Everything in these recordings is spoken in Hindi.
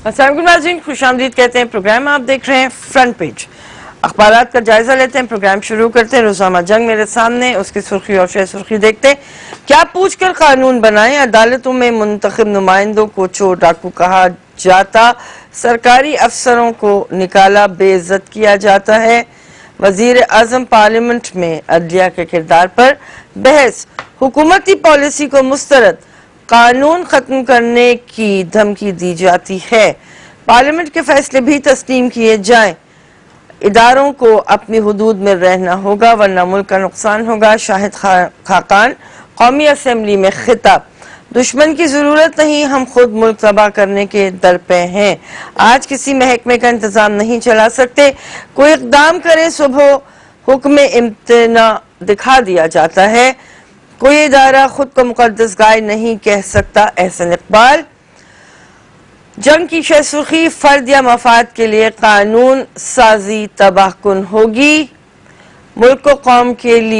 अस्सलाम, खुशामदीद कहते हैं। प्रोग्राम आप देख रहे हैं फ्रंट पेज। अखबारात का जायजा लेते हैं, प्रोग्राम शुरू करते हैं। रोज़ाना जंग मेरे सामने, उसकी सुर्खी और शेर सुर्खी देखते हैं। क्या पूछकर कानून बनाएं, अदालतों में मुंतखब नुमाइंदों को चोर डाकू कहा जाता, सरकारी अफसरों को निकाला बेइज्जत किया जाता है। वजीर आजम पार्लियामेंट में अदलिया के किरदार पर बहस, हुकूमती पॉलिसी को मुस्तरद, कानून खत्म करने की धमकी दी जाती है। पार्लियामेंट के फैसले भी तस्लीम किए जाएं, इदारों को अपनी हुदूद में रहना होगा वरना मुल्क का नुकसान होगा। शाहिद खाकान कौमी असेंबली में खिताब, दुश्मन की जरूरत नहीं, हम खुद मुल्क तबाह करने के दर पे हैं। आज किसी महकमे का इंतजाम नहीं चला सकते, कोई इकदाम करे सुबह हुक्म इम्तना दिखा दिया जाता है। कोई इदारा खुद को मुकद्दस गाय नहीं कह सकता, एहसन इकबाल। जंग की शह सुर्खी, फर्द या मफाद के लिए कानून साजी तबाहकुन होगी। मुल्क को कौम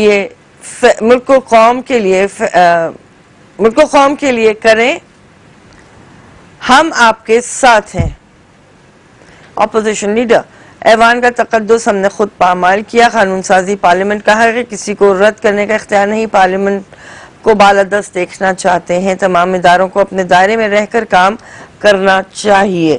के लिए करें, हम आपके साथ हैं। अपोजिशन लीडर, ऐवान का तकद्दुस हमने खुद पामाल किया। कानून साजी पार्लियामेंट कहा है कि किसी को रद्द करने का इख्तियार नहीं, पार्लियामेंट को बालादस्त देखना चाहते हैं। तमाम इदारों को अपने दायरे में रहकर काम करना चाहिए।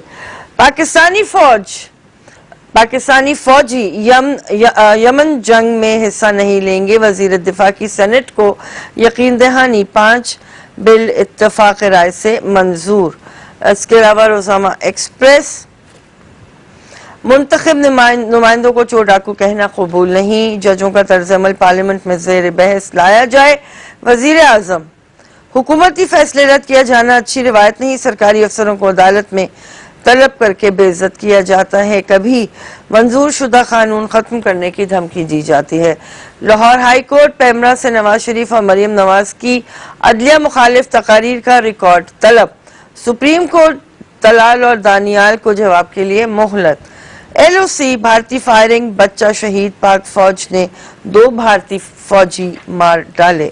पाकिस्तानी फौजी यमन जंग में हिस्सा नहीं लेंगे, वजीर दिफा की सेनेट को यकीन दहानी, 5 बिल इत्तफाक राय से मंजूर। इसके अलावा रोज़ाना एक्सप्रेस, मुंतखब नुमाइंदों को चोर डाकू कहना कबूल नहीं, जजों का तर्ज अमल पार्लियामेंट में ज़ेर बहस लाया जाए। वजीर आजम, हुकूमती फैसले रद्द किया जाना अच्छी रिवायत नहीं, सरकारी अफसरों को अदालत में तलब करके बेइज्जत किया जाता है, कभी मंजूर शुदा कानून खत्म करने की धमकी दी जाती है। लाहौर हाई कोर्ट, पैमरा से नवाज शरीफ और मरियम नवाज की अदलिया मुखालिफ तकारीर का रिकॉर्ड तलब। सुप्रीम कोर्ट तलाल और दानियाल को जवाब के लिए मोहलत। LOC, भारतीय फायरिंग, बच्चा शहीद, पाक फौज ने 2 भारतीय फौजी मार डाले।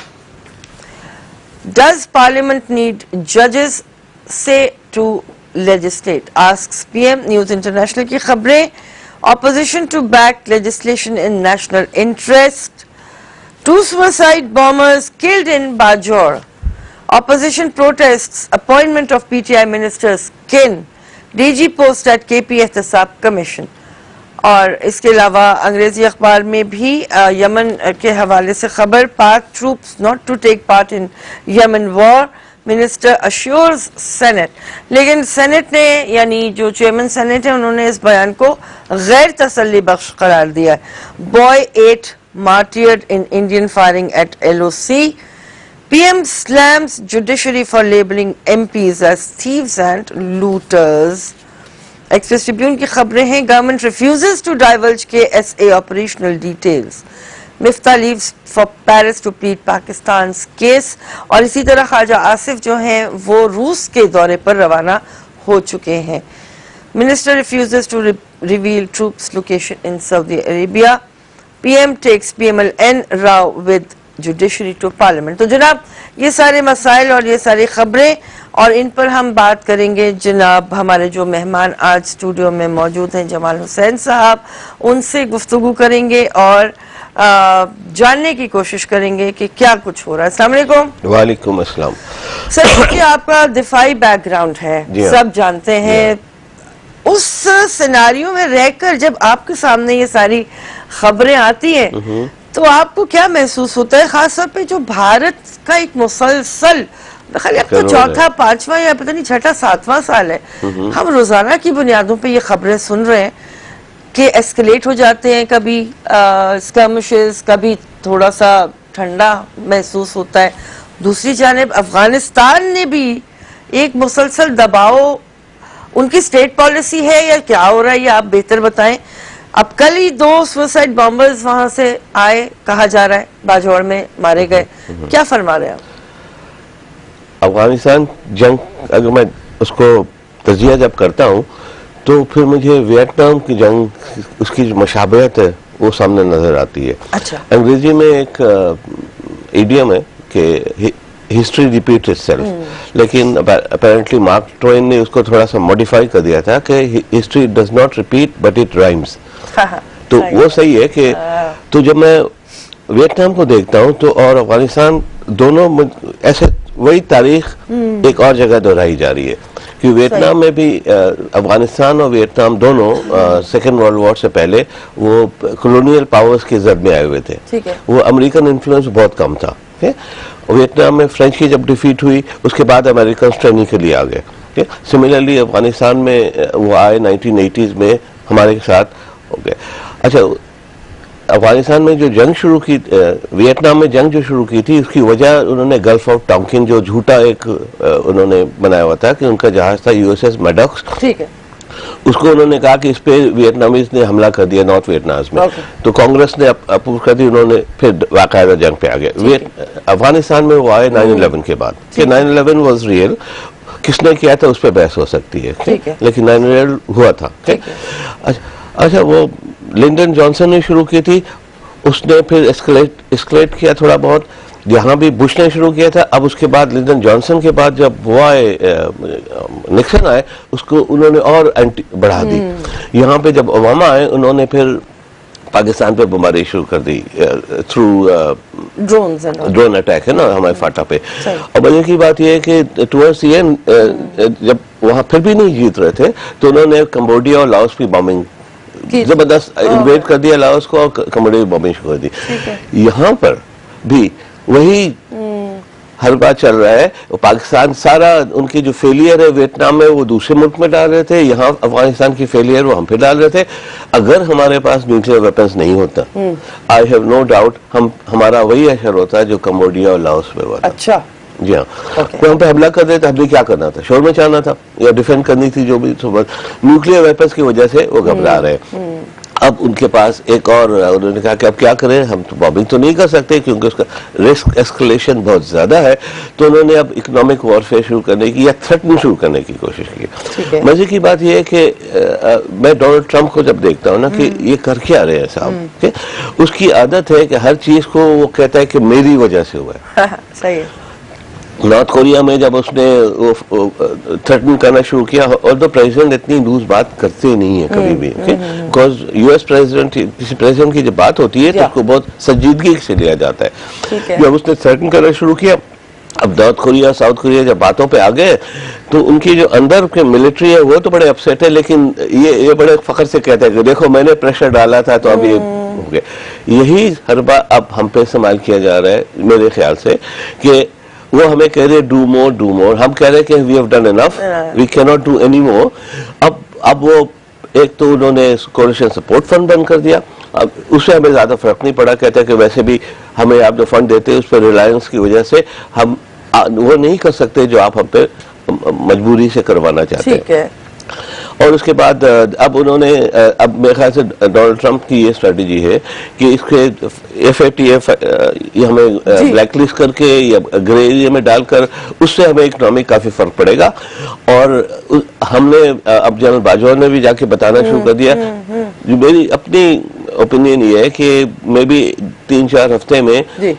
Does Parliament need judges say to legislate? Asks PM। News international की खबरें, opposition to back legislation in national interest, 2 suicide bombers killed in Bajor, opposition protests, appointment of PTI ministers kin, DG post at KP एहतसाब कमीशन। और इसके अलावा अंग्रेजी अखबार में भी यमन के हवाले से खबर, Pak troops not to take part in Yemen war, minister assures senate. लेकिन सेनेट ने, यानी जो चेयरमैन सेनेट है, उन्होंने इस बयान को गैर तसल्ली बख्श करार दिया। Boy 8 martyred in Indian firing at LOC, PM slams judiciary for labeling MPs as thieves and looters। Express tribune की खबरें हैं, government refuses to divulge KSA operational details, Miftah leaves for Paris to plead Pakistan case. और इसी तरह ख्वाजा आसिफ जो हैं वो रूस के दौरे पर रवाना हो चुके हैं। Minister refuses to reveal troops location in Saudi Arabia, PM takes PMLN row with judiciary to parliament. तो जनाब, ये सारे मसाइल और ये सारी खबरें, और इन पर हम बात करेंगे। जनाब, हमारे जो मेहमान आज स्टूडियो में मौजूद हैं, जमाल हुसैन साहब, उनसे गुफ्तगू करेंगे और जानने की कोशिश करेंगे कि क्या कुछ हो रहा है। अस्सलाम वालेकुम। वालेकुम अस्सलाम। सर, क्योंकि आपका दिफाई बैकग्राउंड है, सब जानते हैं, उस सिनारियो में रहकर जब आपके सामने ये सारी खबरें आती हैं तो आपको क्या महसूस होता है, खासतौर पे जो भारत का एक मुसलसल, खाली अब तो 4था 5वां या पता नहीं 6ठा 7वां साल है, हम रोजाना की बुनियादों पे ये खबरें सुन रहे हैं कि एस्केलेट हो जाते हैं, कभी स्कर्मिशेस, कभी थोड़ा सा ठंडा महसूस होता है। दूसरी जानिब अफगानिस्तान ने भी एक मुसलसल दबाव, उनकी स्टेट पॉलिसी है या क्या हो रहा है, ये आप बेहतर बताएं। अब कल ही 2 सुसाइड बॉम्बर्स वहां से आए, कहा जा रहा है बाजौर में मारे गए, क्या फरमा रहे हैं आप? अफगानिस्तान जंग, अगर मैं उसको तजिया जब करता हूँ तो फिर मुझे वियतनाम की जंग, उसकी जो मशाबहत है वो सामने नजर आती है। अच्छा। अंग्रेजी में एक इडियम है कि हिस्ट्री रिपीट इटसेल्फ, लेकिन अपेरेंटली मार्क ट्वेन ने उसको थोड़ा सा मॉडिफाई कर दिया था कि history does not repeat but it rhymes. तो वो सही है कि तो जब मैं वियतनाम को देखता हूँ तो और अफगानिस्तान दोनों ऐसे वही तारीख एक और जगह दोहराई जा रही है कि वियतनाम में भी अफगानिस्तान और वियतनाम दोनों सेकेंड वर्ल्ड वॉर से पहले वो कॉलोनियल पावर्स के जद में आए हुए थे। वो अमेरिकन इन्फ्लुएंस बहुत कम था। वियतनाम में फ्रेंच की जब डिफीट हुई उसके बाद अमेरिकन ट्रेनिंग के लिए आ गए। सिमिलरली अफगानिस्तान में वो आए 1980s में हमारे साथ हो गए। अच्छा, अफगानिस्तान में जो जंग शुरू की, वियतनाम में जंग जो शुरू की थी उसकी वजह उन्होंने गल्फ ऑफ टॉन्किन जो झूठा एक उन्होंने बनाया हुआ था कि उनका जहाज था यूएसएस मैडॉक्स, ठीक है, उसको उन्होंने कहा कि इस पे वियतनामीज ने हमला कर दिया नॉर्थ वियतनाम में। तो कांग्रेस ने अप्रूव कर दी, उन्होंने फिर बाकायदा जंग पे आ गए। अफगानिस्तान में वो आए 9/11 के बाद कि 9/11 वाज रियल, किसने किया था उस पर बहस हो सकती है, लेकिन 9/11 हुआ था। अच्छा, वो लिंडन जॉनसन ने शुरू की थी, उसने फिर एस्केलेट किया थोड़ा बहुत, यहाँ भी बुश ने शुरू किया था। अब उसके बाद लिंडन जॉनसन के बाद जब वो आए, निक्सन आए, उसको उन्होंने और बढ़ा दी। यहाँ पे जब ओबामा आए उन्होंने फिर पाकिस्तान पे बमबारी शुरू कर दी थ्रू ड्रोन अटैक है ना हमारे फाटा पे। और मजे की बात यह है कि टुवर्ड्स द एंड जब वहाँ फिर भी नहीं जीत रहे थे तो उन्होंने कंबोडिया और लाओस की बॉम्बिंग जबरदस्त इन्वेड कर दिया लाओस को और कंबोडिया बॉम्बिंग शुरू कर दी। यहाँ पर भी वही हर बात चल रहा है। पाकिस्तान सारा उनकी जो फेलियर है वियतनाम में वो दूसरे मुल्क में डाल रहे थे, यहाँ अफगानिस्तान की फेलियर वो हम पे डाल रहे थे। अगर हमारे पास न्यूक्लियर वेपन्स नहीं होता, आई हैव नो डाउट हमारा वही असर होता है जो कंबोडिया और लाओस में हुआ। अच्छा, जी हाँ, तो हम पे हमला कर देते, हमने क्या करना था, शोर मचाना था या डिफेंड करनी थी, जो भी न्यूक्लियर वेपन्स की वजह से वो घबरा रहे हैं। अब उनके पास एक और, उन्होंने कहा कि अब क्या करें, हम तो बॉम्बिंग तो नहीं कर सकते क्योंकि उसका रिस्क एस्केलेशन बहुत ज्यादा है। तो उन्होंने अब इकोनॉमिक वॉरफेयर शुरू करने की या थ्रेटनिंग शुरू करने की कोशिश की। मजे की बात यह है कि मैं डोनाल्ड ट्रंप को जब देखता हूँ ना कि ये कर क्या रहे हैं साहब, उसकी आदत है कि हर चीज को वो कहता है कि मेरी वजह से हुआ है। सही है। नॉर्थ कोरिया में जब उसने थ्रेटन करना शुरू किया, और तो प्रेसिडेंट इतनी लूज बात करते नहीं है कभी भी, बिकॉज यूएस प्रेसिडेंट, किसी प्रेसिडेंट की जब बात होती है तो उसको बहुत संजीदगी से लिया जाता है। जब उसने थ्रेटन करना शुरू किया, अब नॉर्थ कोरिया साउथ कोरिया जब बातों पे आ गए तो उनकी जो अंदर के मिलिट्री है वो तो बड़े अपसेट है, लेकिन ये बड़े फख्र से कहते हैं कि देखो मैंने प्रेशर डाला था तो अब ये हो गया। यही हर बार अब हम पे इस्तेमाल किया जा रहा है मेरे ख्याल से कि वो हमें कह रहे डू मोर, हम कह रहे हैं कि we have done enough, we can not do any more. अब वो एक तो उन्होंने कोलिशन सपोर्ट फंड बंद कर दिया, अब उससे हमें ज्यादा फर्क नहीं पड़ा। कहते हैं कि वैसे भी हमें आप जो फंड देते हैं उस पर रिलायंस की वजह से हम वो नहीं कर सकते जो आप हम पे मजबूरी से करवाना चाहते हैं। और उसके बाद अब उन्होंने, अब मेरे ख्याल से डोनाल्ड ट्रंप की ये स्ट्रेटेजी है कि इसके FATF ये हमें ब्लैकलिस्ट करके या ग्रे एरिया में डालकर उससे हमें इकोनॉमिक काफी फर्क पड़ेगा। और हमने अब जनरल बाजवा ने भी जाके बताना शुरू कर दिया। जो मेरी अपनी ओपिनियन ये है कि मे बी 3-4 हफ्ते में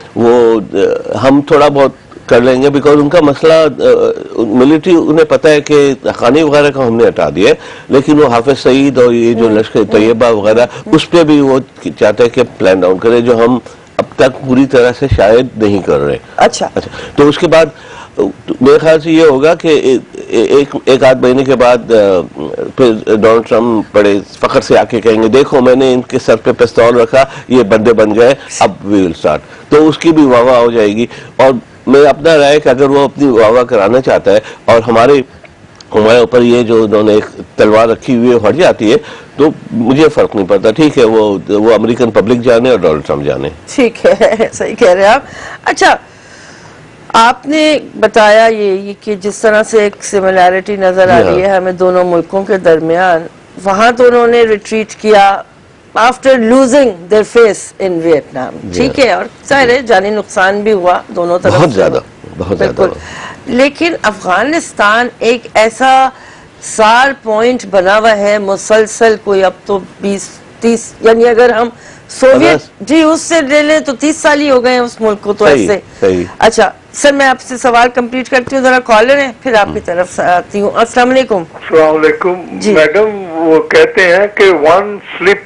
वो हम थोड़ा बहुत कर लेंगे, बिकॉज उनका मसला मिलिट्री, उन्हें पता है कि हक़ानी वगैरह का हमने हटा दिया, लेकिन वो हाफिज सईद और ये जो लश्कर तैयबा वगैरह उस पर भी वो चाहते हैं कि प्लान डाउन करें, जो हम अब तक पूरी तरह से शायद नहीं कर रहे। अच्छा, तो उसके बाद मेरे ख्याल से ये होगा कि एक आध महीने के बाद फिर डोनाल्ड ट्रंप बड़े फख्र से आके कहेंगे देखो मैंने इनके सर पे पिस्तौल रखा, ये बंदे बन गए, अब वी विल स्टार्ट। तो उसकी भी वाह हो जाएगी। और मैं अपना राय कि अगर वो अपनी वाह कराना चाहता है और हमारे ऊपर ये जो उन्होंने एक तलवार रखी हुई है हट जाती है तो मुझे फर्क नहीं पड़ता। ठीक है, वो अमेरिकन पब्लिक जाने और डोनाल्ड ट्रंप जाने। ठीक है, सही कह रहे हैं आप। अच्छा, आपने बताया ये कि जिस तरह से एक सिमिलैरिटी नजर आ रही है हमें दोनों मुल्कों के दरमियान, वहां तो उन्होंने रिट्रीट किया after losing their face in Vietnam, ठीक है, और जाहिर है जानी नुकसान भी हुआ दोनों तरफ, बहुत ज्यादा। लेकिन अफगानिस्तान एक ऐसा सार पॉइंट बना हुआ है मुसलसल, कोई अब तो 20-30, यानी अगर हम सोवियत जी उससे ले लें तो 30 साल ही हो गए उस मुल्क को, तो ऐसे। अच्छा, सर मैं आपसे सवाल कंप्लीट करती हूँ, जरा कॉलर है फिर आपकी तरफ से आती हूँ। अस्सलाम वालेकुम। अस्सलाम वालेकुम मैडम, वो कहते हैं कि one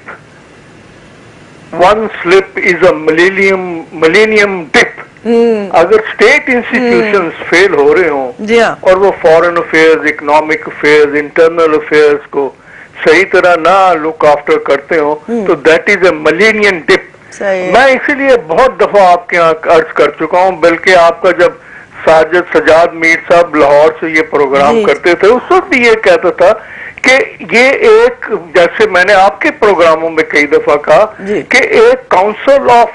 slip is a millennium dip. अगर स्टेट इंस्टीट्यूशंस फेल हो रहे हों और वो foreign affairs, economic affairs, internal affairs को सही तरह ना लुक आफ्टर करते हो तो that is a millennium dip. मैं इसीलिए बहुत दफा आपके यहाँ अर्ज कर चुका हूँ, बल्कि आपका जब सजाद मीर साहब लाहौर से ये प्रोग्राम करते थे उस वक्त भी ये कहता था कि ये एक, जैसे मैंने आपके प्रोग्रामों में कई दफा कहा कि एक council of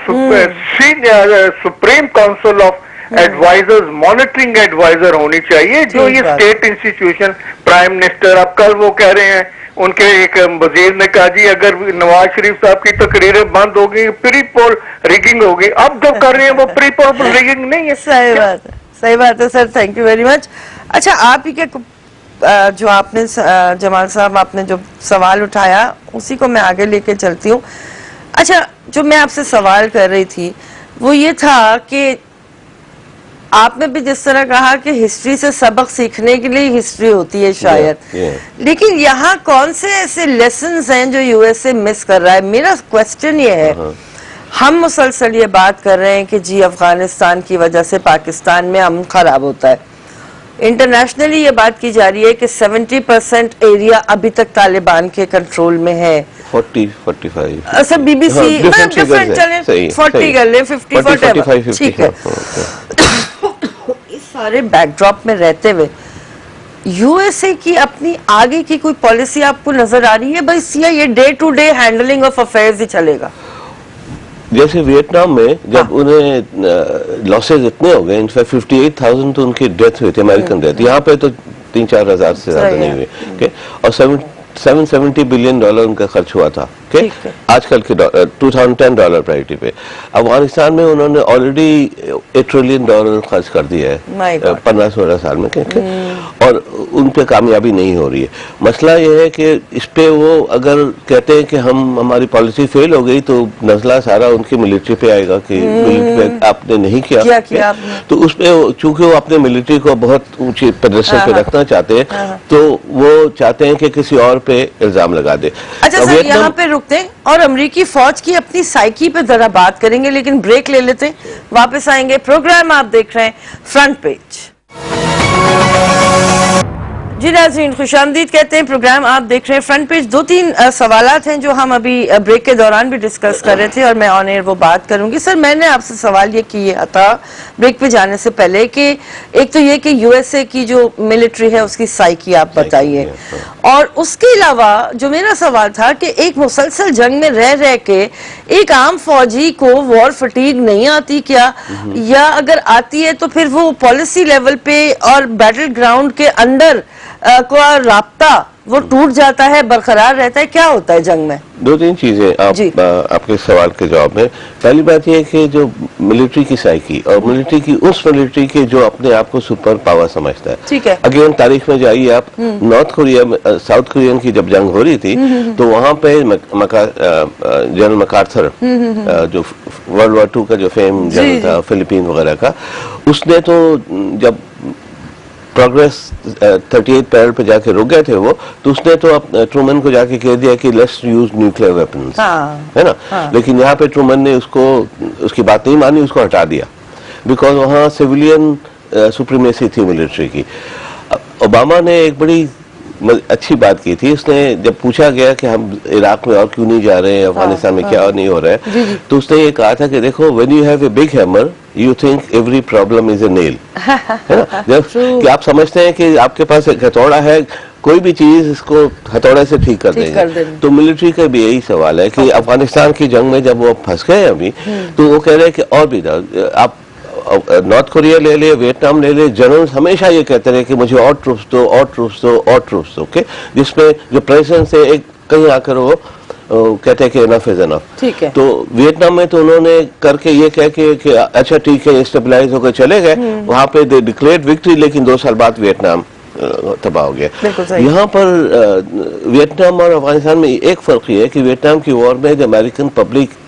supreme council of advisers, monitoring adviser होनी चाहिए, जो ये स्टेट इंस्टीट्यूशन, प्राइम मिनिस्टर, अब कल वो कह रहे हैं उनके एक वजीर ने कहा जी अगर नवाज शरीफ साहब की तकरीरें बंद हो गई प्री पोल रिगिंग होगी, अब जो कर रहे हैं वो प्री पोल रिगिंग नहीं है। सही बात है, सही बात है sir, thank you very much. अच्छा आप ही के जो आपने जमाल साहब आपने जो सवाल उठाया उसी को मैं आगे लेके चलती हूँ। अच्छा जो मैं आपसे सवाल कर रही थी वो ये था कि आपने भी जिस तरह कहा कि हिस्ट्री से सबक सीखने के लिए हिस्ट्री होती है शायद, लेकिन यहाँ कौन से ऐसे लेसन्स हैं जो यूएसए मिस कर रहा है? मेरा क्वेश्चन ये है, हम मुसलसल ये बात कर रहे हैं कि जी अफगानिस्तान की वजह से पाकिस्तान में अमन खराब होता है, इंटरनेशनली ये बात की जा रही है कि 70% एरिया अभी तक तालिबान के कंट्रोल में है। 40-45 सर बीबीसी डिफरेंट चले 40 कर ले 50 ठीक है। इस सारे बैकड्रॉप में रहते हुए यूएसए की अपनी आगे की कोई पॉलिसी आपको नजर आ रही है? बस ये day to day handling of affairs ही चलेगा? जैसे वियतनाम में जब उन्हें लॉसेज इतने हो गए, इनफैक्ट 58,000 तो उनकी डेथ हुई थी, अमेरिकन डेथ, यहाँ पे तो 3-4 हजार से ज्यादा नहीं हुए, और 770 बिलियन डॉलर उनका खर्च हुआ था आजकल के $2010 पैरिटी पे। अफगानिस्तान में उन्होंने ऑलरेडी $1 ट्रिलियन खर्च कर दिया है 15-16 साल में, और उन पे कामयाबी नहीं हो रही है। मसला ये है कि इस पे वो अगर कहते हैं कि हमारी पॉलिसी फेल हो गई तो नजला सारा उनकी मिलिट्री पे आएगा कि मिलिट्री आपने नहीं किया तो उस पे चूंकि वो अपने मिलिट्री को बहुत ऊंचे पोजीशन पे रखना चाहते हैं तो वो चाहते हैं कि किसी और पे इल्जाम लगा दे। अच्छा सर यहाँ पे रुकते हैं और अमेरिकी फौज की अपनी साइकी पे जरा बात करेंगे, लेकिन ब्रेक ले लेते हैं, वापस आएंगे। प्रोग्राम आप देख रहे हैं फ्रंट पेज। जी नाज़रीन खुशामदीद कहते हैं, प्रोग्राम आप देख रहे हैं फ्रंट पेज। 2-3 सवालात हैं जो हम अभी ब्रेक के दौरान भी डिस्कस कर रहे थे और मैं ऑन एयर वो बात करूंगी। सर मैंने आपसे सवाल ये किया था ब्रेक पे जाने से पहले कि एक तो ये कि यूएसए की जो मिलिट्री है उसकी साइकी आप बताइए, और उसके अलावा जो मेरा सवाल था कि एक मुसलसल जंग में रह रह के एक आम फौजी को वॉर फटीग नहीं आती क्या, या अगर आती है तो फिर वो पॉलिसी लेवल पे और बैटल ग्राउंड के अंदर को राब्ता वो टूट जाता है, बरकरार रहता है, क्या होता है जंग में? 2-3 चीजें आपके सवाल के जवाब में। पहली बात यह कि जो मिलिट्री की साइकी और मिलिट्री की उस मिलिट्री के जो अपने आप को सुपर पावर समझता है, ठीक है, अगेन तारीख में जाइए आप, नॉर्थ कोरिया में साउथ कोरियन की जब जंग हो रही थी तो वहां पे जनरल मैकार्थर जो वर्ल्ड वॉर 2 का जो फेम जंग था फिलीपीन वगैरह का, उसने तो जब प्रोग्रेस 38 पैरल पे जाके रुक गए थे वो, तो उसने तो ट्रूमन को जाके कह दिया कि लेट्स यूज न्यूक्लियर वेपन्स, है ना, लेकिन यहाँ पे ट्रूमन ने उसकी बात नहीं मानी, उसको हटा दिया बिकॉज वहाँ सिविलियन सुप्रीमेसी थी मिलिट्री की। ओबामा ने एक बड़ी अच्छी बात की थी, उसने जब पूछा गया कि हम इराक में और क्यों नहीं जा रहे हैं, अफगानिस्तान में क्या और नहीं हो रहा है, तो उसने ये कहा था कि देखो when you have a big hammer you think every problem is a nail, है ना, कि आप समझते हैं कि आपके पास एक हथौड़ा है, कोई भी चीज इसको हथौड़े से ठीक कर देंगे। तो मिलिट्री का भी यही सवाल है कि अफगानिस्तान की जंग में जब वो फंस गए अभी, तो वो कह रहे हैं कि और भी आप नॉर्थ कोरिया ले ले, वियतनाम ले ले, जनरल्स हमेशा ये कहते रहे कि मुझे और ट्रूप्स दो, और ट्रूप्स दो, और ट्रूप्स दो, ओके, जिसमें जो प्रेजेंस है एक कहीं आकर वो कहते हैं कि इनफ इज इनफ, ठीक है। तो वियतनाम में तो उन्होंने करके ये कह के अच्छा ठीक है स्टेबलाइज होकर चले गए, वहां पे दे डिक्लेयर्ड विक्ट्री, लेकिन 2 साल बाद वियतनाम तबाह हो गया। यहाँ पर वियतनाम और अफगानिस्तान में एक फर्क ये है कि वियतनाम की वॉर में अमेरिकन पब्लिक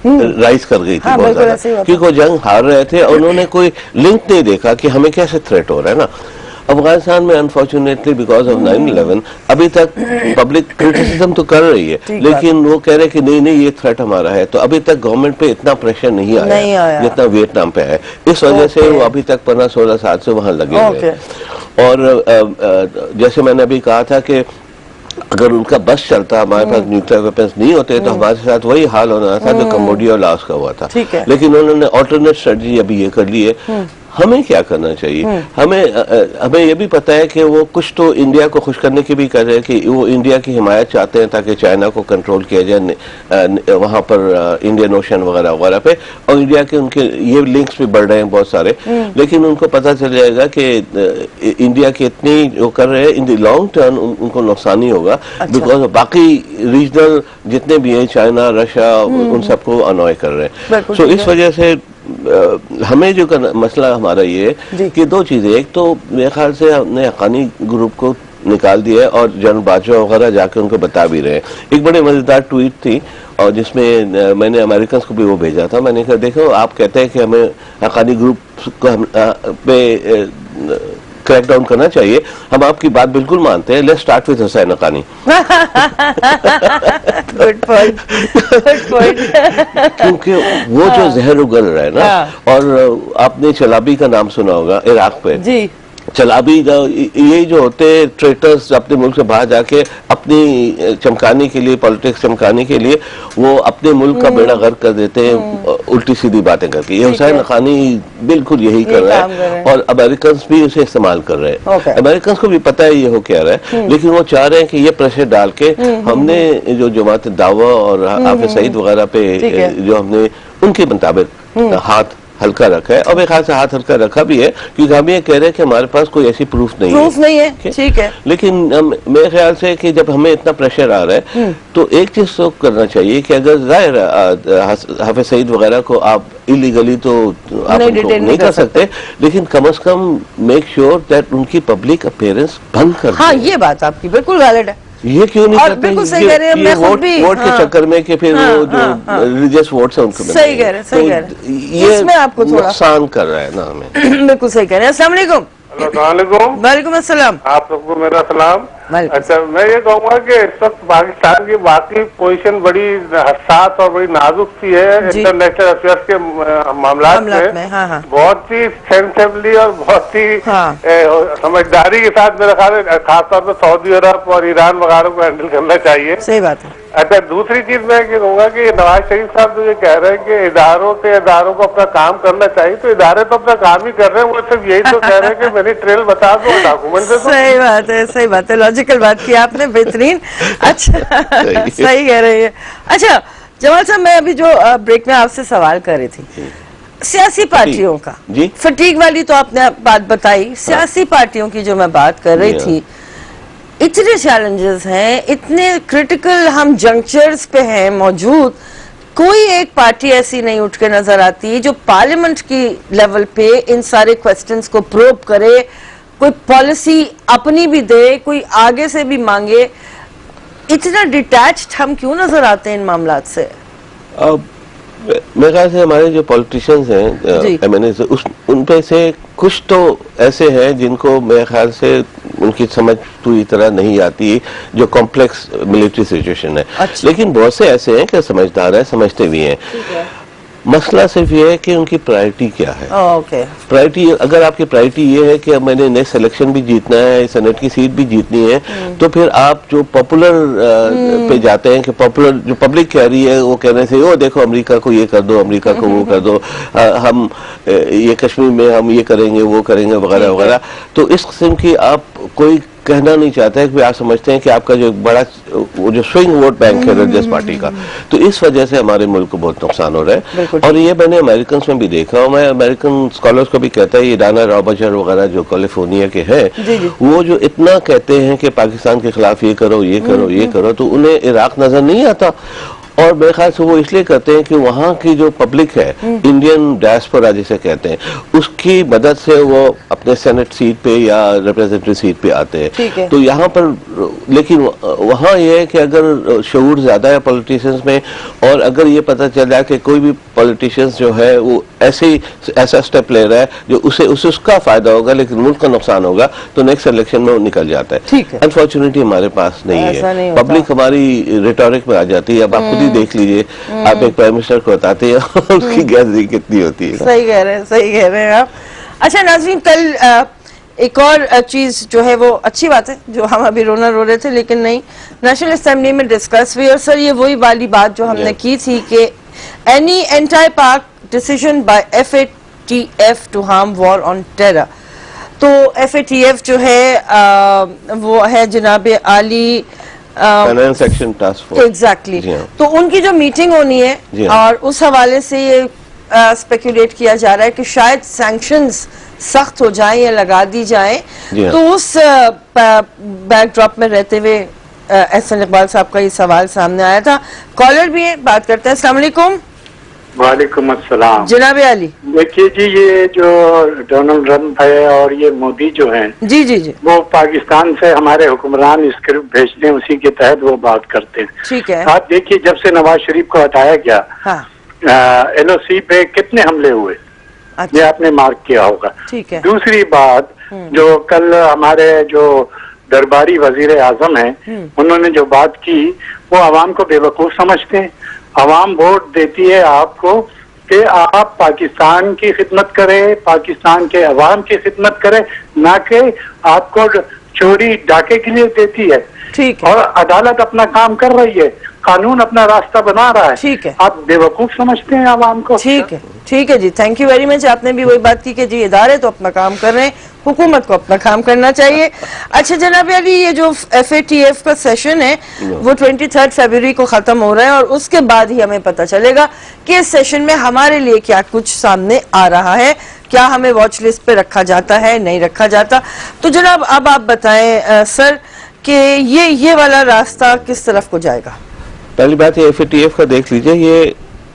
राइज कर गई थी बहुत ज्यादा, क्योंकि वो जंग हार रहे थे और उन्होंने कोई लिंक नहीं देखा कि हमें कैसे थ्रेट हो रहा है ना। अफगानिस्तान में अनफॉर्चुनेटली बिकॉज ऑफ 9/11 अभी तक पब्लिक क्रिटिसिज्म तो कर रही है, लेकिन वो कह रहे हैं कि नहीं ये थ्रेट हमारा है, तो अभी तक गवर्नमेंट पे इतना प्रेशर नहीं आया जितना वियतनाम पे है। इस वजह से वो अभी तक 15-16 साल से वहां लगे हुए हैं। और जैसे मैंने अभी कहा था कि अगर उनका बस चलता, हमारे पास न्यूक्लियर वेपन्स नहीं होते तो हमारे साथ वही हाल होना था जो कम्बोडिया और लाओस का हुआ था। लेकिन उन्होंने ऑल्टरनेट स्ट्रेटजी अभी ये कर ली है। हमें क्या करना चाहिए? हमें ये भी पता है कि वो कुछ तो इंडिया को खुश करने की भी कर रहे हैं कि वो इंडिया की हिमायत चाहते हैं ताकि चाइना को कंट्रोल किया जाए वहां पर इंडियन ओशन वगैरह वगैरह पे, और इंडिया के उनके ये लिंक्स भी बढ़ रहे हैं बहुत सारे। लेकिन उनको पता चल जाएगा कि इंडिया के इतनी जो कर रहे हैं इन द लॉन्ग टर्म उनको नुकसान ही होगा, बिकॉज बाकी रीजनल जितने भी हैं, चाइना, रशिया, उन सबको अनॉय कर रहे हैं। सो इस वजह से हमें जो मसला हमारा ये है कि दो चीजें, एक तो मेरे ख्याल से हमने हक्कानी ग्रुप को निकाल दिया है और जनरल बाजवा वगैरह जाके उनको बता भी रहे हैं। एक बड़ी मजेदार ट्वीट थी और जिसमें मैंने अमेरिकन को भी वो भेजा था। मैंने कहा देखो, आप कहते हैं कि हमें हक्कानी ग्रुप को पे क्रैकडाउन करना चाहिए, हम आपकी बात बिल्कुल मानते हैं, let's start with Husain Haqqani. Good point, good point. क्योंकि वो जो जहर उगल रहा है ना, और आपने चलाबी का नाम सुना होगा इराक पे जी। चलाबी ये जो होते ट्रेटर्स अपने मुल्क से बाहर जाके अपनी चमकाने के लिए, पॉलिटिक्स चमकाने के लिए वो अपने मुल्क का बेड़ा गर्क कर देते हैं उल्टी सीधी बातें करके। ये हुसैन हक्कानी बिल्कुल यही कर रहा है और अमेरिकन भी उसे इस्तेमाल कर रहे हैं। अमेरिकन को भी पता है ये हो क्या रहा है, लेकिन वो चाह रहे हैं कि ये प्रेशर डाल के हमने जो जमात दावा और हाफिज सईद वगैरह पे जो हमने उनके मुताबिक हाथ हल्का रखा है, और मेरे ख्याल से हाथ हल्का रखा भी है, क्योंकि हम ये कह रहे हैं कि हमारे पास कोई ऐसी प्रूफ नहीं है। ठीक है। लेकिन मेरे ख्याल से कि जब हमें इतना प्रेशर आ रहा है तो एक चीज तो करना चाहिए कि अगर जाहिर हाफिज सईद वगैरह को आप इलीगली तो आप नहीं कर सकते, लेकिन कम से कम मेक श्योर दैट उनकी पब्लिक अपीयरेंस बंद कर। हाँ, ये बात आपकी बिल्कुल वैलिड है। ये क्यों नहीं करते? बिल्कुल सही कह रहे हैं, मैं खुद भी वोट के चक्कर में कि फिर वो जो रिलीजियस वोट्स है उनको सही कह रहे हैं, सही कह रहे हैं। ये इसमें आपको थोड़ा नुकसान कर रहा है ना हमें। बिल्कुल सही कह रहे हैं। अस्सलाम वालेकुम। वालेकुम अस्सलाम। आप सबको मेरा सलाम। अच्छा, मैं ये कहूँगा कि इस वक्त पाकिस्तान की बाकी पोजीशन बड़ी हसास और बड़ी नाजुक सी है इंटरनेशनल अफेयर्स के मामलात में। बहुत ही सेंसिटिवली और बहुत ही समझदारी के साथ मेरा ख्याल है खासतौर पर सऊदी अरब और ईरान वगैरह को हैंडल करना चाहिए। सही बात है। अच्छा, दूसरी चीज मैं ये कहूँगा कि नवाज शरीफ साहब तो ये कह रहे हैं कि इदारों को अपना काम करना चाहिए, तो इदारे तो अपना काम ही कर रहे हैं, वो सिर्फ यही तो कह रहे हैं कि मेरी ट्रेल बता दो, डॉक्यूमेंट दे दो। सही बात है, सही बात है, लॉजिकल बात की आपने, बेहतरीन। अच्छा सही कह रही है। अच्छा जमाल साहब, मैं अभी जो ब्रेक में आपसे सवाल कर रही थी सियासी पार्टियों का फटीग वाली तो आपने बात बताई, सियासी पार्टियों की जो मैं बात कर रही थी, इतने चैलेंजेस हैं, इतने क्रिटिकल हम जंक्चर्स पे हैं मौजूद, कोई एक पार्टी ऐसी नहीं उठ के नजर आती जो पार्लियामेंट की लेवल पे इन सारे क्वेश्चंस को प्रोब करे, कोई पॉलिसी अपनी भी दे, कोई आगे से भी मांगे। इतना डिटैच्ड हम क्यों नजर आते हैं इन मामलात से? मेरे ख्याल से हमारे जो पॉलिटिशियंस हैं MNA से उन पे से कुछ तो ऐसे हैं जिनको मेरे ख्याल से उनकी समझ पूरी तरह नहीं आती जो कॉम्प्लेक्स मिलिट्री सिचुएशन है। लेकिन बहुत से ऐसे हैं कि समझदार है, समझते भी हैं। मसला सिर्फ ये है कि उनकी प्रायोरिटी क्या है। प्रायोरिटी, अगर आपकी प्रायोरिटी ये है कि मैंने नेक्स्ट इलेक्शन भी जीतना है, सेनेट की सीट भी जीतनी है, तो फिर आप जो पॉपुलर पे जाते हैं कि पॉपुलर जो पब्लिक कह रही है वो कहने से, ओ देखो अमेरिका को ये कर दो, अमेरिका को वो कर दो, हम ये कश्मीर में हम ये करेंगे वो करेंगे वगैरह वगैरह। तो इस किस्म की आप कोई कहना नहीं चाहता है कि आप समझते हैं कि आपका जो बड़ा वो जो स्विंग वोट बैंक है रजस पार्टी का, तो इस वजह से हमारे मुल्क को बहुत नुकसान हो रहा है। और ये मैंने अमेरिकन में भी देखा, और मैं अमेरिकन स्कॉलर्स को भी कहता है, ये डाना रॉबर्टर वगैरह जो कैलिफोर्निया के हैं, वो जो इतना कहते हैं कि पाकिस्तान के खिलाफ ये करो ये करो ये करो, तो उन्हें इराक नजर नहीं आता। और मेरे ख्याल से वो इसलिए करते हैं कि वहाँ की जो पब्लिक है, इंडियन डायस्पोरा जिसे कहते हैं, उसकी मदद से वो अपने सेनेट सीट पे या रिप्रेजेंटेटिव सीट पे आते हैं। तो यहाँ पर लेकिन वहाँ ये है कि अगर शऊर ज्यादा है पॉलिटिशियंस में, और अगर ये पता चल जाए कि कोई भी पॉलिटिशियंस जो है वो ऐसा स्टेप ले रहा है जो उसका फायदा होगा लेकिन मुल्क का नुकसान होगा, तो नेक्स्ट इलेक्शन में वो निकल जाता है। अनफॉर्चुनेटली हमारे पास नहीं है, पब्लिक हमारी रिटोरिक में आ जाती है। अब आप खुद ही देख लीजिए, आप एक प्राइम मिनिस्टर को बताते हैं उसकी गैदरिंग कितनी होती है। सही कह रहे हैं आप। अच्छा नाज़रीन, कल एक और चीज जो है वो अच्छी बात है जो हम अभी रो रहे थे लेकिन नहीं, नेशनल असेंबली में डिस्कस हुई। और सर ये वही वाली बात जो हमने की थी कि any anti Pak decision by FATF to harm war on terror. तो FATF जो है वो है जनाब आली finance action task force. Exactly. तो उनकी जो मीटिंग होनी है और उस हवाले से ये स्पेकुलेट किया जा रहा है कि शायद सैंक्शंस सख्त हो जाए या लगा दी जाए। तो उस बैकड्रॉप में रहते हुए एहसन इकबाल साहब का ये सवाल सामने आया था। कॉलर भी है, बात करते हैं। अस्सलाम वालेकुम। वालेकुम अस्सलाम। जनाब आली, देखिए जी, ये जो डोनाल्ड ट्रंप है और ये मोदी जो हैं, जी जी जी, वो पाकिस्तान से हमारे हुक्मरान स्क्रिप्ट भेजते हैं, उसी के तहत वो बात करते हैं। ठीक है। आप देखिए, जब से नवाज शरीफ को हटाया गया, LOC पे कितने हमले हुए, ये आपने मार्क किया होगा। ठीक है। दूसरी बात, जो कल हमारे जो दरबारी वजीर आजम है, उन्होंने जो बात की, वो आवाम को बेवकूफ समझते हैं। आवाम वोट देती है आपको कि आप पाकिस्तान की खिदमत करें, पाकिस्तान के अवाम की खिदमत करें, ना कि आपको चोरी डाके के लिए देती है। ठीक है। और अदालत अपना काम कर रही है, कानून अपना रास्ता बना रहा है। ठीक है। आप बेवकूफ समझते हैं आवाम को। ठीक है, ठीक है जी, थैंक यू वेरी मच। आपने भी वही बात की कि जी इदारे तो अपना काम कर रहे हैं, हुकूमत को अपना काम करना चाहिए। अच्छा जनाब अली, ये जो FATF का सेशन है वो 23 फरवरी को खत्म हो रहा है और उसके बाद ही हमें पता चलेगा कि इस सेशन में हमारे लिए क्या कुछ सामने आ रहा है, क्या हमें वॉच लिस्ट पे रखा जाता है, नहीं रखा जाता। तो जनाब अब आप बताएं सर कि ये वाला रास्ता किस तरफ को जाएगा। पहली बात ये FATF का देख लीजिए, ये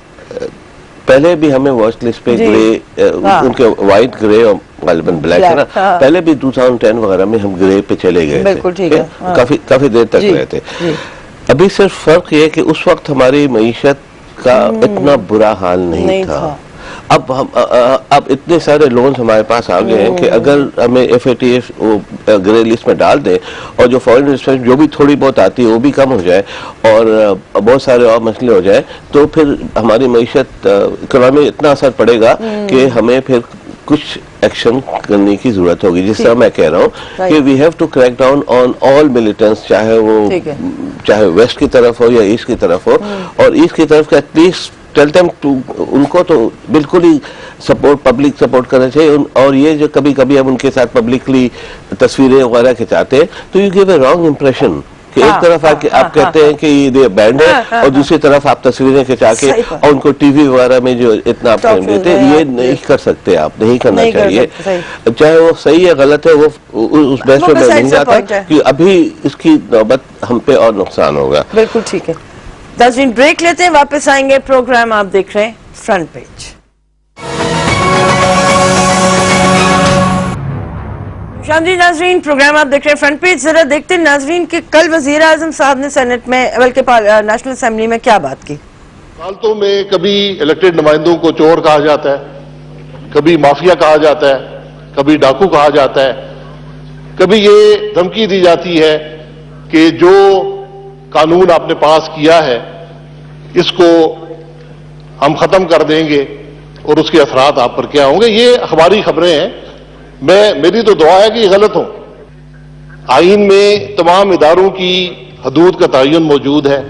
पहले भी हमें वॉच लिस्ट पे ग्रे, उनके व्हाइट ग्रे और गालिबन ब्लैक है ना, पहले भी 2010 वगैरह में हम ग्रे पे चले गए थे। ठीक है। काफी देर तक रहे थे। अभी सिर्फ फर्क ये कि उस वक्त हमारी मईशत का इतना बुरा हाल नहीं था। अब इतने सारे लोन्स हमारे पास आ गए हैं कि अगर हमें FATF ग्रे लिस्ट में डाल दें और जो फॉरेन इन्वेस्टमेंट जो भी थोड़ी बहुत आती है वो भी कम हो जाए और बहुत सारे और मसले हो जाए, तो फिर हमारी मईशत इकोनॉमी इतना असर पड़ेगा कि हमें फिर कुछ एक्शन करने की जरूरत होगी। जिस तरह मैं कह रहा हूँ कि we have to crack down on all militants, चाहे वेस्ट की तरफ हो या ईस्ट की तरफ हो। और ईस्ट की तरफ एटलीस्ट टेल देम टू, उनको तो बिल्कुल ही पब्लिक सपोर्ट करना चाहिए। और ये जो कभी कभी हम उनके साथ पब्लिकली तस्वीरें वगैरह खिंचाते हैं तो you give a wrong impression कि एक तरफ आप कहते हैं कि ये बैंड है और दूसरी तरफ आप तस्वीरें खिंचा के और उनको टीवी वगैरह में जो इतना आप देते हैं, ये नहीं कर सकते, आप नहीं करना चाहिए। चाहे वो सही या गलत है, वो उस बहस में नहीं जाता कि अभी इसकी नौबत हम पे और नुकसान होगा। बिल्कुल ठीक है। 10 मिनट ब्रेक लेते हैं, वापस आएंगे। प्रोग्राम आप देख रहे हैं फ्रंट पेज। शामजी नाजरीन, प्रोग्राम आप देख रहे हैं फ्रंट पेज। जरा देखते हैं नाजरीन कि कल वजीर आजम साहब ने सेनेट में बल्कि नेशनल असेंबली में क्या बात की। हालतों में कभी इलेक्टेड नुमाइंदों को चोर कहा जाता है, कभी माफिया कहा जाता है, कभी डाकू कहा जाता है, कभी ये धमकी दी जाती है कि जो कानून आपने पास किया है इसको हम खत्म कर देंगे और उसके असरात आप पर क्या होंगे। ये हमारी खबरें हैं। मेरी तो दुआ है कि ये गलत हो। आईन में तमाम इदारों की हदूद का तयन मौजूद है,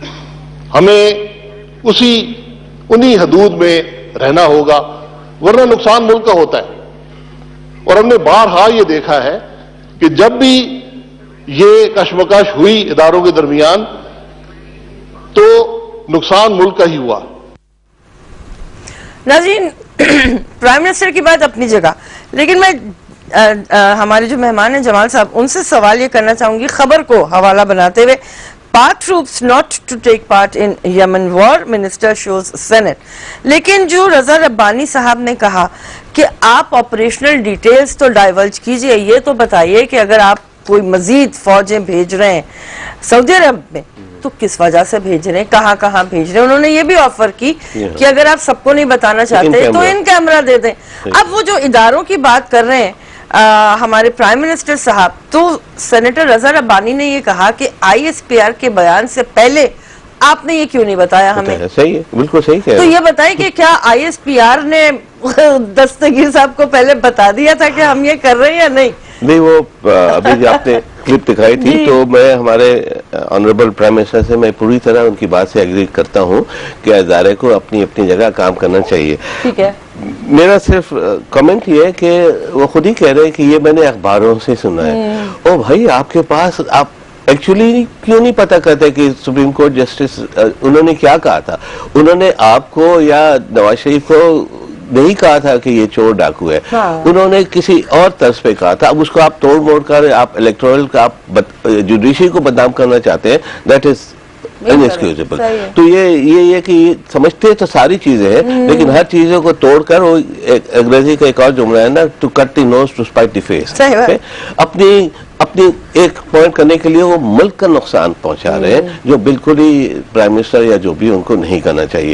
हमें उन्हीं हदूद में रहना होगा, वरना नुकसान मुल्क का होता है। और हमने बारहा ये देखा है कि जब भी ये कशमकश हुई इदारों के दरमियान तो नुकसान मुल्क का ही हुआ। नाज़रीन, प्राइम मिनिस्टर की बात अपनी जगह, लेकिन मैं हमारे जो मेहमान हैं जमाल साहब, उनसे सवाल ये करना चाहूंगी खबर को हवाला बनाते हुए। our troops not to take part in Yemen war, minister shows Senate. लेकिन जो रजा रब्बानी साहब ने कहा कि आप ऑपरेशनल डिटेल्स तो डाइवर्ज कीजिए, ये तो बताइए कि अगर आप कोई मजीद फौजें भेज रहे हैं सऊदी अरब में तो किस वजह से भेज रहे हैं, कहाँ कहाँ भेज रहे हैं। उन्होंने ये भी ऑफर की कि अगर आप सबको नहीं बताना चाहते तो इन कैमरा दे दें। अब वो जो इदारों की बात कर रहे हैं हमारे प्राइम मिनिस्टर साहब, तो सेनेटर रजा रब्बानी ने ये कहा कि ISPR के बयान से पहले आपने ये क्यों नहीं बताया हमें। सही है, बिल्कुल सही है। तो ये बताइए कि क्या ISPR ने दस्तगीर साहब को पहले बता दिया था कि हम ये कर रहे हैं या नहीं? नहीं, वो अभी जो आपने क्लिप दिखाई थी तो मैं हमारे ऑनरेबल प्राइम मिनिस्टर से मैं पूरी तरह उनकी बात से एग्री करता हूं कि अदारे को अपनी अपनी जगह काम करना चाहिए। ठीक है, मेरा सिर्फ कमेंट ये है कि वो खुद ही कह रहे हैं कि ये मैंने अखबारों से सुना है। ओ भाई, आपके पास आप एक्चुअली क्यों नहीं पता करते कि सुप्रीम कोर्ट जस्टिस उन्होंने क्या कहा था? उन्होंने आपको या नवाज शरीफ को नहीं कहा था कि ये चोर डाकू है। हाँ। उन्होंने किसी और तर्ज पे कहा था। अब उसको आप तोड़ मोड़ कर आप इलेक्टोरल का आप जुडिशरी को बदनाम करना चाहते हैं, दैट इज इनएक्सक्यूजेबल। तो ये कि समझते तो सारी चीजें हैं, लेकिन हर चीजों को तोड़कर वो अंग्रेजी का एक और जुमला है ना, to cut the nose to spite the face. अपनी एक पॉइंट करने के लिए वो मुल्क का नुकसान पहुंचा रहे हैं, जो बिल्कुल ही प्राइम मिनिस्टर या जो भी उनको नहीं करना चाहिए।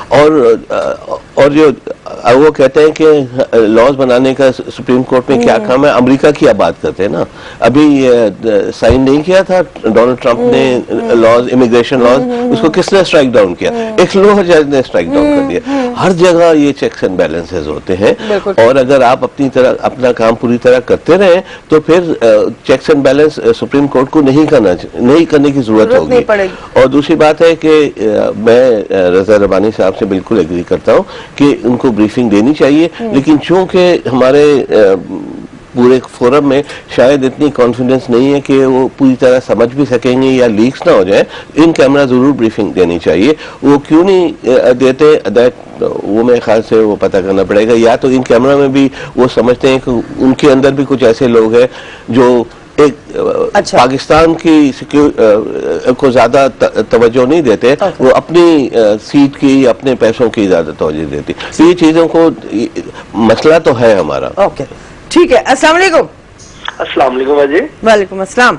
और जो वो कहते हैं कि लॉज बनाने का सुप्रीम कोर्ट में क्या काम है, अमेरिका की आप बात करते हैं ना। अभी साइन नहीं किया था डोनाल्ड ट्रंप ने लॉज, इमिग्रेशन लॉज, उसको किसने स्ट्राइक डाउन किया? एक लोअर जज ने स्ट्राइक डाउन कर दिया। हर जगह ये चेक्स एंड बैलेंसेस होते हैं, और अगर आप अपना काम पूरी तरह करते रहे तो फिर checks and balance supreme court को नहीं करने की जरूरत होगी। और दूसरी बात है कि मैं रजा रब्बानी साहब से बिल्कुल एग्री करता हूँ कि उनको ब्रीफिंग देनी चाहिए, लेकिन चूंकि हमारे पूरे फोरम में शायद इतनी कॉन्फिडेंस नहीं है कि वो पूरी तरह समझ भी सकेंगे या लीक्स ना हो जाए, इन कैमरा जरूर ब्रीफिंग देनी चाहिए। वो क्यों नहीं देते, दैट वो मेरे ख्याल से वो पता करना पड़ेगा। या तो इन कैमरा में भी वो समझते हैं कि उनके अंदर भी कुछ ऐसे लोग हैं जो एक पाकिस्तान की को ज्यादा तवज्जो नहीं देते, वो अपनी सीट की, अपने पैसों की ज्यादा तवज्जो देती। तो ये चीजों को मसला तो है हमारा। ओके, ठीक है। अस्सलाम वालेकुम। अस्सलाम वालेकुम बाजी। वालेकुम अस्सलाम।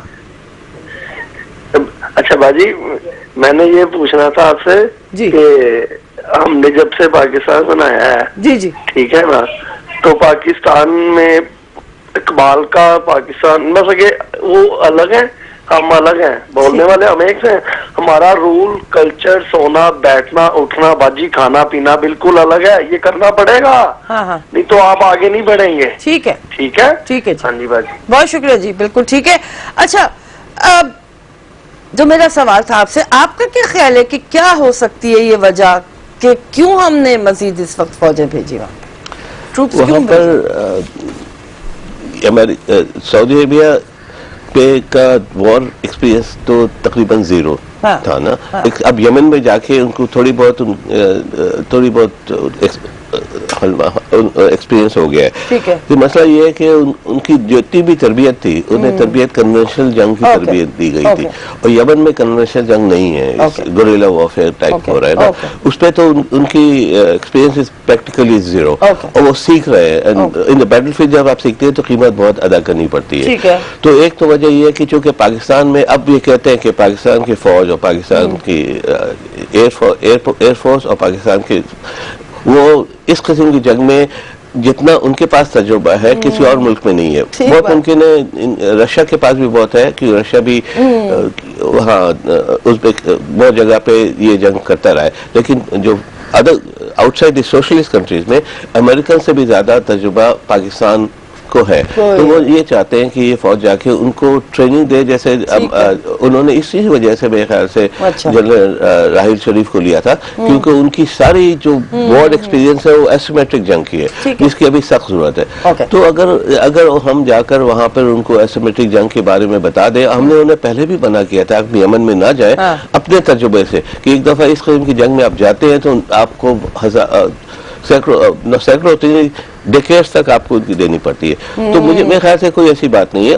अच्छा बाजी, मैंने ये पूछना था आपसे कि हमने जब से पाकिस्तान बनाया है, जी जी, ठीक है ना, तो पाकिस्तान में इकबाल का पाकिस्तान मतलब वो अलग है, हम अलग हैं, बोलने वाले हम एक हैं। हमारा रूल, कल्चर, सोना, बैठना, उठना, बाजी, खाना पीना बिल्कुल अलग है। ये करना पड़ेगा। हाँ। नहीं तो आप आगे नहीं बढ़ेंगे। ठीक है, ठीक है, ठीक है। हाँ जी बाजी, बहुत शुक्रिया जी, बिल्कुल ठीक है। अच्छा, जो मेरा सवाल था आपसे, आपका क्या ख्याल है कि क्या हो सकती है ये वजह कि क्यों हमने मजीद इस वक्त फौजें भेजी वहाँ ट्रूप्स क्यों पर? सऊदी अरेबिया पे का वॉर एक्सपीरियंस तो तकरीबन जीरो था ना। अब यमन में जाके उनको थोड़ी बहुत एक्सपीरियंस हो गया है। ठीक है। तो मसला ये है कि उनकी जितनी भी तरबियत थी, उन्हें तरबियत कन्वेंशनल जंग की तरबियत दी गई थी, और यमन में कन्वेंशनल जंग नहीं है, गुरिल्ला वॉरफेयर टाइप हो रहा है ना। उस पर तो उनकी एक्सपीरियंस इज प्रैक्टिकली जीरो, और वो सीख रहे हैं। इन द बैटलफील्ड जब आप सीखते हैं तो कीमत बहुत अदा करनी पड़ती है। तो एक तो वजह ये है कि चूंकि पाकिस्तान में अब ये कहते हैं कि पाकिस्तान की फौज और पाकिस्तान की एयरफोर्स और पाकिस्तान की वो इस किस्म की जंग में जितना उनके पास तजुर्बा है किसी और मुल्क में नहीं है। बहुत मुमकिन है रशिया के पास भी बहुत है कि रशिया भी वहाँ बहुत जगह पे ये जंग करता रहा है, लेकिन जो other outside the socialist countries में अमेरिकन से भी ज्यादा तजुर्बा पाकिस्तान को है। तो वो ये चाहते हैं कि ये फौज जाके उनको ट्रेनिंग दे, जैसे उन्होंने इसी वजह से मेरे ख्याल से जनरल राहिल शरीफ को लिया था, क्योंकि उनकी सारी जो वॉर एक्सपीरियंस है वो एसिमेट्रिक जंग की है, जिसकी अभी सख्त जरूरत है। तो अगर हम जाकर वहां पर उनको एसिमेट्रिक जंग के बारे में बता दें, हमने उन्हें पहले भी मना किया था कि यमन में ना जाए, अपने तजुर्बे से, कि एक दफा इस किस्म की जंग में आप जाते हैं तो आपको सैकड़ों डेकेड्स तक आपको उनकी देनी पड़ती है। तो मेरे ख्याल से कोई ऐसी बात नहीं है।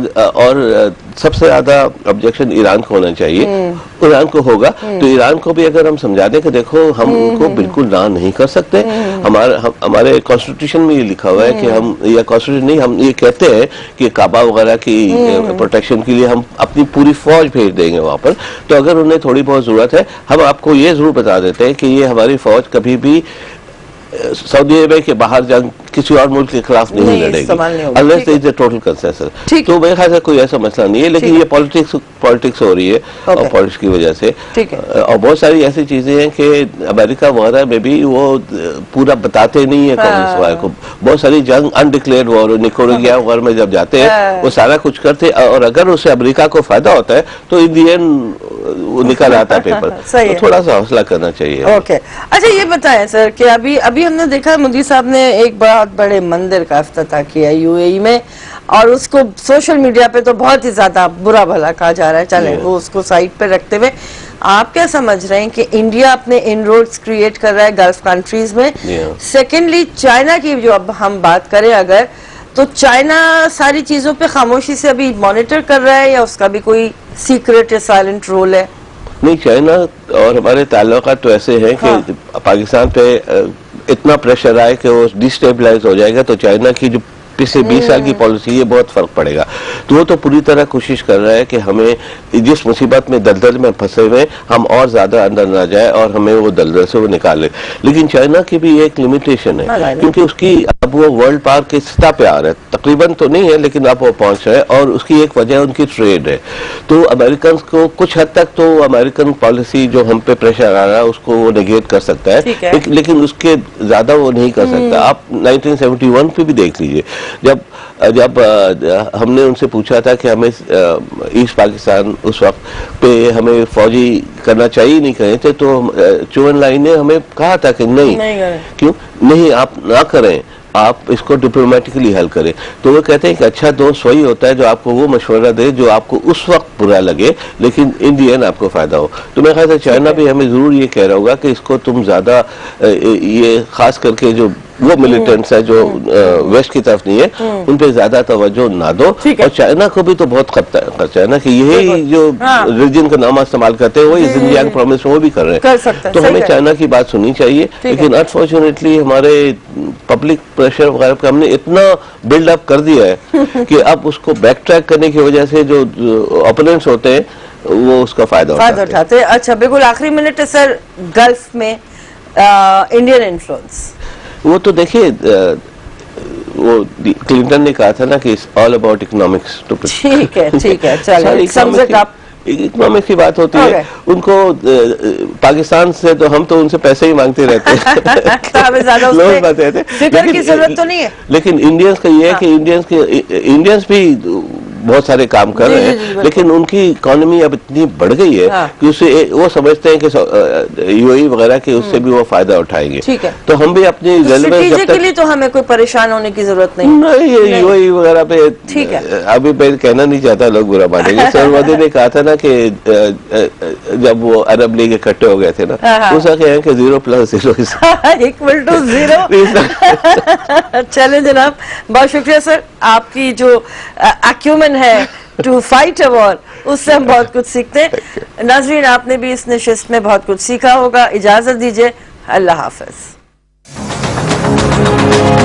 और सबसे ज्यादा ऑब्जेक्शन ईरान को होना चाहिए, ईरान को होगा। तो ईरान को भी अगर हम समझा दें कि देखो हम उनको बिल्कुल ना नहीं कर सकते, हमारे कॉन्स्टिट्यूशन में ये लिखा हुआ है कि हम, या कॉन्स्टिट्यूशन नहीं, हम ये कहते हैं कि काबा वगैरह की प्रोटेक्शन के लिए हम अपनी पूरी फौज भेज देंगे वहां पर। तो अगर उन्हें थोड़ी बहुत जरूरत है, हम आपको ये जरूर बता देते हैं कि ये हमारी फौज कभी भी सऊदी अरब के बाहर जंग किसी और मुल्क के खिलाफ नहीं लड़ेगी unless there is a total consensus. तो मेरे ख्याल से कोई ऐसा मसला नहीं है, लेकिन ये पॉलिटिक्स हो रही है और पॉलिटिक्स की वजह से। और बहुत सारी ऐसी चीजें हैं कि अमेरिका वगैरह में भी वो पूरा बताते नहीं है कम्युनिस्ट वाले को। बहुत सारी जंग अनडिक्लेयर्ड वॉर, निकोरिया वगैरह में जब जाते हैं वो सारा कुछ करते, और अगर उससे अमेरिका को फायदा होता है तो इन दी एंड वो निकल आता है पेपर। तो थोड़ा सा हौसला करना चाहिए। ओके, अच्छा ये बताएं सर कि अभी हमने देखा मोदी साहब ने एक बहुत बड़े मंदिर का इफ्तिताह किया यूएई में, और उसको सोशल मीडिया पे तो बहुत ही ज्यादा बुरा भला कहा जा रहा है। चले वो उसको साइड पे रखते हुए आप क्या समझ रहे हैं कि इंडिया अपने इनरोड्स क्रिएट कर रहा है गल्फ कंट्रीज में? सेकेंडली चाइना की जो अब हम बात करें अगर, तो चाइना सारी चीजों पे खामोशी से अभी मॉनिटर कर रहा है, या उसका भी कोई सीक्रेट या साइलेंट रोल है? नहीं, चाइना और हमारे ताल्लुकात तो ऐसे हैं कि पाकिस्तान पे इतना प्रेशर आए कि वो डिस्टेबलाइज हो जाएगा, तो चाइना की जो पिछले 20 साल की पॉलिसी है बहुत फर्क पड़ेगा। तो वो तो पूरी तरह कोशिश कर रहा है कि हमें जिस मुसीबत में दलदल में फंसे हुए हम और ज्यादा अंदर ना जाए और हमें वो दलदल से वो निकाले। लेकिन चाइना की भी एक लिमिटेशन है, क्योंकि उसकी अब वो वर्ल्ड पावर की सतह पे आ रहा है, तकरीबन तो नहीं है लेकिन अब वो पहुंच रहा है, और उसकी एक वजह उनकी ट्रेड है। तो अमेरिकन को कुछ हद तक तो अमेरिकन पॉलिसी जो हम पे प्रेशर आ रहा है उसको वो नेगेट कर सकता है, लेकिन उसके ज्यादा वो नहीं कर सकता। आप 1971 पे भी देख लीजिए, जब हमने उनसे पूछा था कि हमें ईस्ट पाकिस्तान उस वक्त पे हमें फौजी करना चाहिए नहीं कहे थे, तो चुवन लाई ने हमें कहा था कि नहीं क्यों नहीं, आप ना करें, आप इसको डिप्लोमेटिकली हल करें। तो वो कहते हैं कि अच्छा दोस्त वही होता है जो आपको वो मशवरा दे जो आपको उस वक्त बुरा लगे लेकिन इन दी एंड आपको फायदा हो। तो मैं कहता चाइना भी हमें जरूर ये कह रहा होगा कि इसको तुम ज्यादा ये खास करके जो वो मिलिटेंट्स है जो वेस्ट की तरफ नहीं है उन पे ज्यादा तवज्जो ना दो। और चाइना को भी तो बहुत खर्चा है ना कि यही जो रीजन का नाम इस्तेमाल करते हैं वही जिंजियांग प्रॉविंस में वो भी कर रहे हैं, तो हमें चाइना की बात सुननी चाहिए। लेकिन अनफॉर्चुनेटली हमारे पब्लिक प्रेशर वगैरह का हमने इतना बिल्डअप कर दिया है कि अब उसको बैक ट्रैक करने की वजह से जो ओपोनेंट्स होते हैं वो उसका फायदा उठाते हैं। अच्छा, बिल्कुल आखिरी मिनट है सर, गल्फ में इंडियन इन्फ्लुएंस। वो तो देखिए वो क्लिंटन ने कहा था ना कि इट्स ऑल अबाउट इकोनॉमिक्स। ठीक है चलिए, समझ आप इकोनॉमिक्स की बात होती है। उनको पाकिस्तान से तो हम तो उनसे पैसे ही मांगते रहते हैं लोग बताते थे, फिक्र की जरूरत तो नहीं है। लेकिन इंडियंस का ये है कि इंडियंस भी बहुत सारे काम कर रहे हैं, लेकिन उनकी इकोनॉमी अब इतनी बढ़ गई है कि उससे वो समझते हैं कि यूएई वगैरह के उससे भी वो फायदा उठाएंगे। ठीक है, तो हम भी अपनी रेलेवेंस के लिए तो हमें कोई परेशान होने की जरूरत नहीं। ये यूएई वगैरह पे ठीक है, अभी मैं कहना नहीं चाहता, लोग बुरा मानेंगे। सर मोदी ने कहा था ना कि जब वो अरब लीग इकट्ठे हो गए थे ना, उसका क्या है कि 0 + 0 = 0। चले जनाब, बहुत शुक्रिया सर, आपकी जो एक्यूमेन है टू फाइट अ वॉर उससे हम बहुत कुछ सीखते हैं। नाज़रीन, आपने भी इस नशिस्त में बहुत कुछ सीखा होगा। इजाजत दीजिए, अल्लाह हाफ़िज़।